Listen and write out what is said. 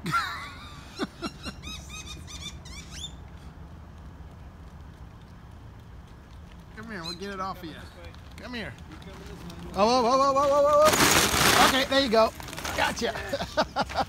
Come here, we'll get it off of you. Come here. Oh, whoa, whoa, whoa, whoa, whoa, whoa. Okay, there you go. Gotcha.